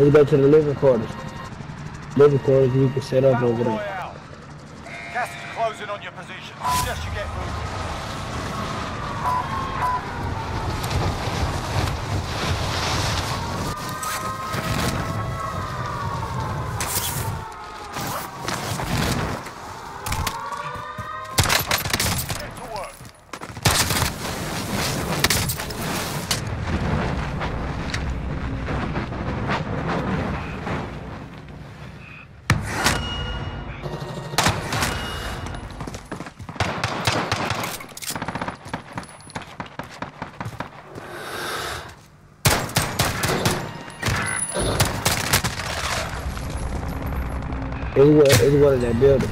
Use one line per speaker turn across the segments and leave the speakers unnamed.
Let's go to the living quarters. Living quarters we can set up
Battle
over there.
Royale. Gas is closing on your position. Suggest you get moving. Get to work.
It's one in that building.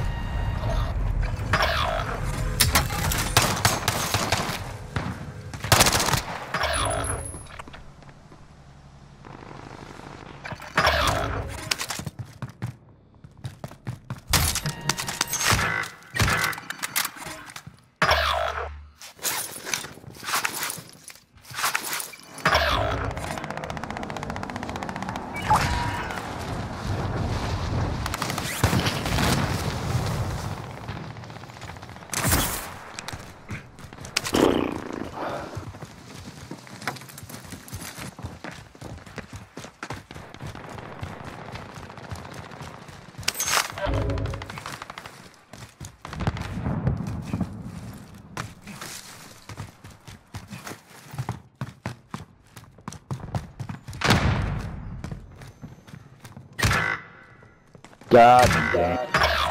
God damn.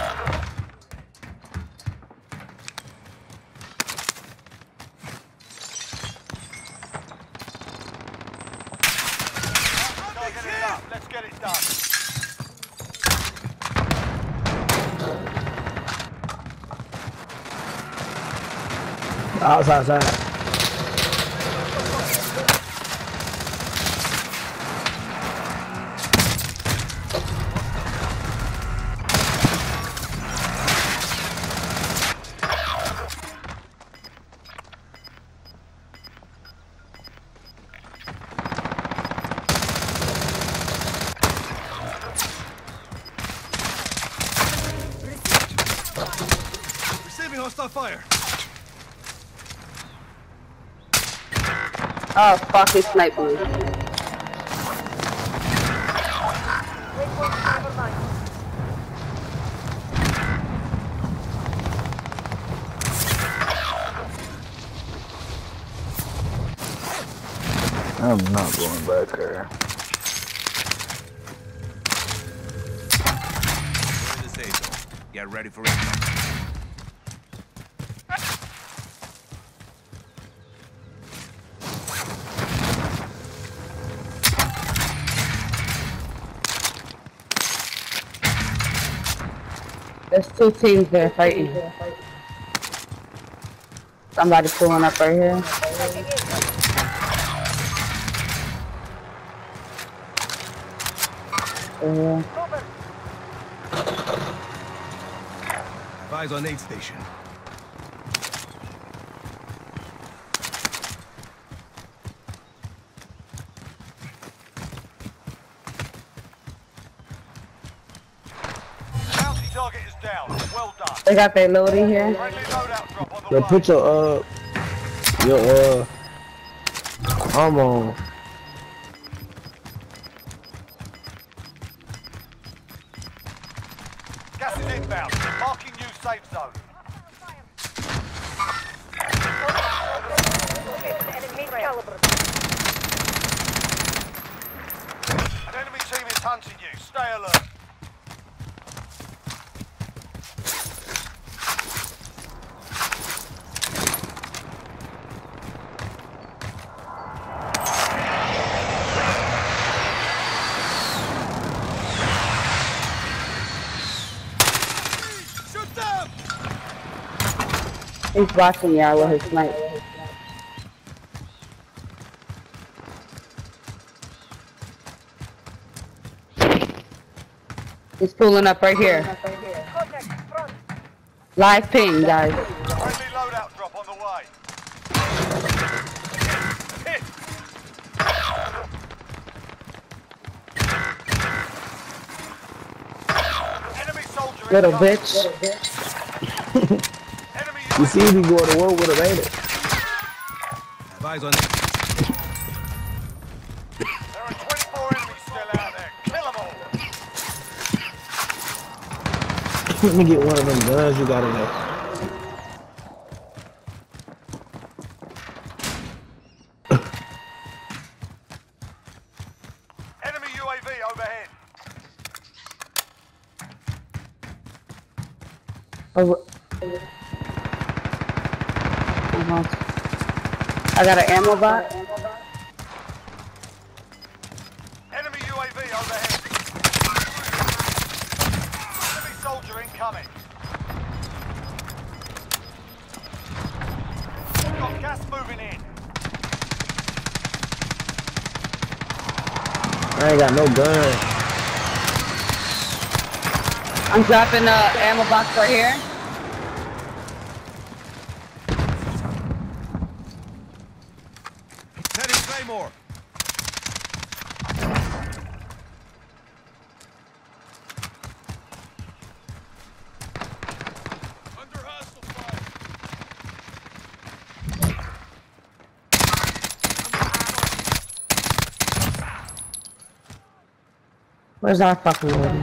Let's get it done.
Outside.
Receiving hostile fire.
Oh, fuck, he sniped me.
I'm not going back there.
We're in the safe zone. Get ready for impact.
There's two teams there fighting. Somebody pulling up right here.
Eyes on aid station.
Bounty target is down. Well done.
They got their loading here.
Friendly loadout drop on the
Yo,
way.
put your arm on.
Gas is inbound. Marking new safe zone. An enemy team is hunting you. Stay alert. Shoot them!
He's watching y'all with his snipe. He's pulling up right here. Live ping, guys.
Friendly loadout drop on the way. Hit!
Little bitch.
Enemy
You
UAV.
see me going to war with him, ain't it?
Have eyes on aid station.
There are 24 enemies still out there. Kill them all.
Let me get one of them guns you got in there.
Enemy UAV overhead.
Oh, I got an ammo box.
Enemy UAV overhead. Enemy soldier incoming. Got gas moving in.
I ain't got no gun.
I'm dropping a ammo box right here.
Setting Claymore.
Under hostile fire.
Where's our fucking loading?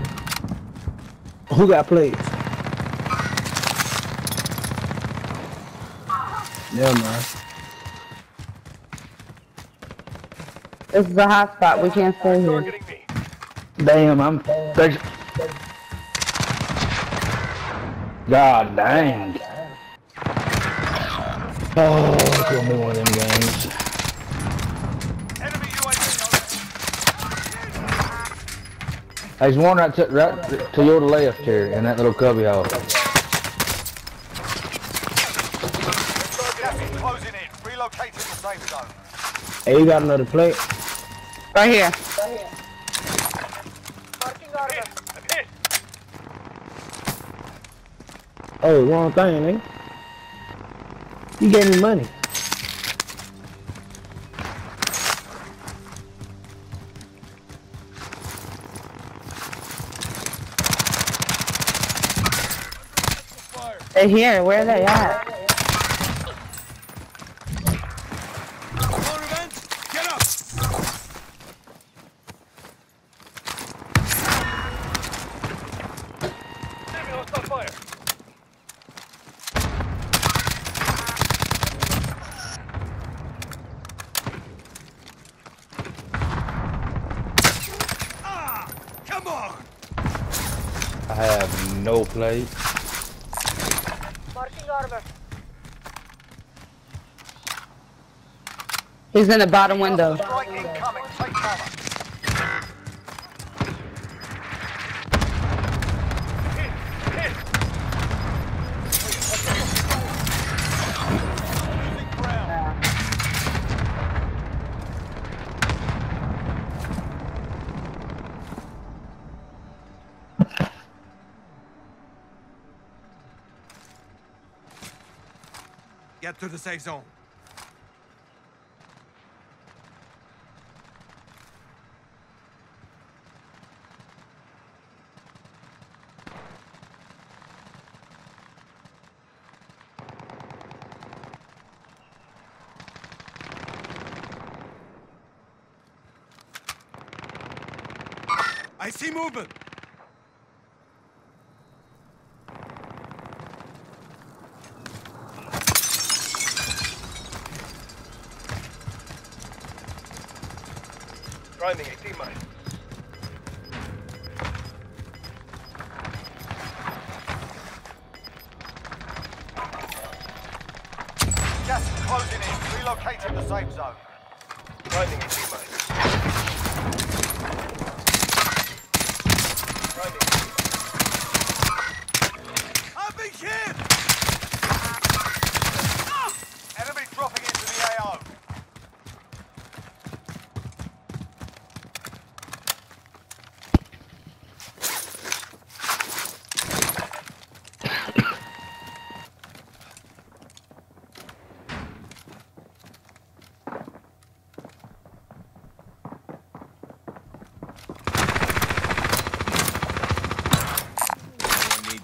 Who got plates? Yeah, man.
This is a hot spot. We can't stay here.
Targeting me.
Damn, I'm. God dang.
Oh, it's gonna be one of them games.
Enemy UAV overhead.
There's one right to your left here in that little cubby hole.
Gas is closing in. Relocating the safe zone.
Hey, you got another plate?
Right here.
Hit. I'm hit.
Oh, wrong thing, eh? You gave me money.
They're here. Where are they at?
More revenge. Get up.
Enemy hostile fire.
Ah! Come on.
I have no plate.
Marking armor.
He's in the bottom window.
Strike incoming. Take cover. Hit. Hit. Losing ground.
Get to the safe zone. I see movement.
Grinding a teammate. Gas is closing in. Relocating the safe zone. Grinding a teammate. Grinding.
I've been hit.
Enemy dropping into the AO.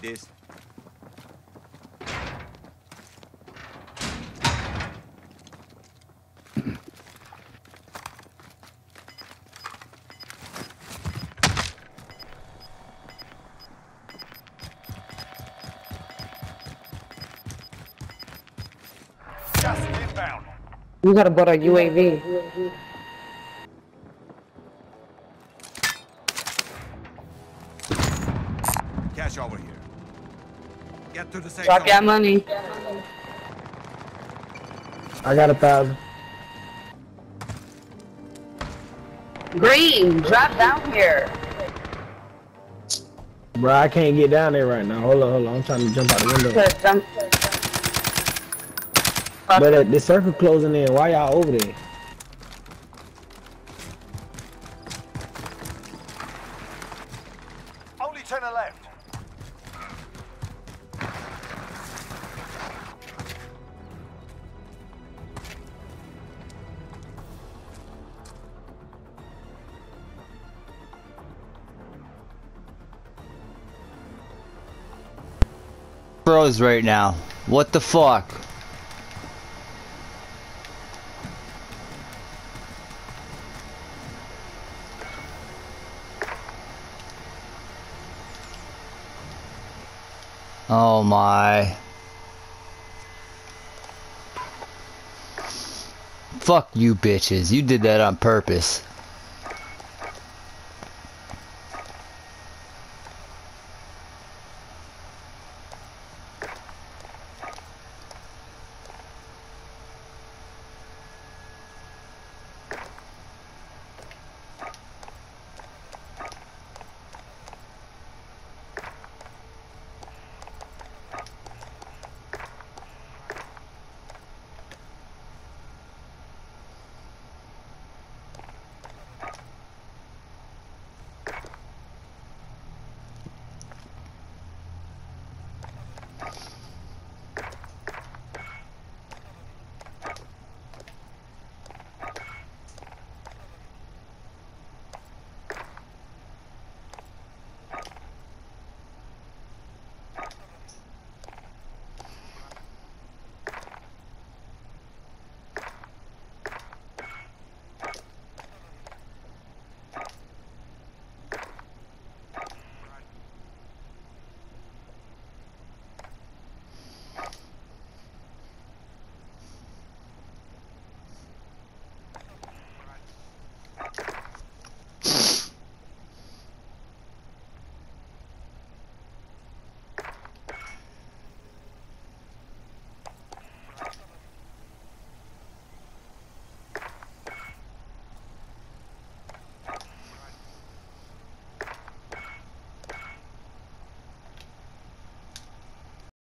this.
Gas is inbound.
We gotta board a UAV.
Cash over here. Get to the safe
Drop
zone.
your money.
I got 1,000.
Green, drop down here.
Bro, I can't get down there right now. Hold on. I'm trying to jump out the window.
Cause them-
But the circle closing in. Why y'all over there?
Only 10 are left.
Froze right now. What the fuck? Oh my. Fuck you bitches. You did that on purpose.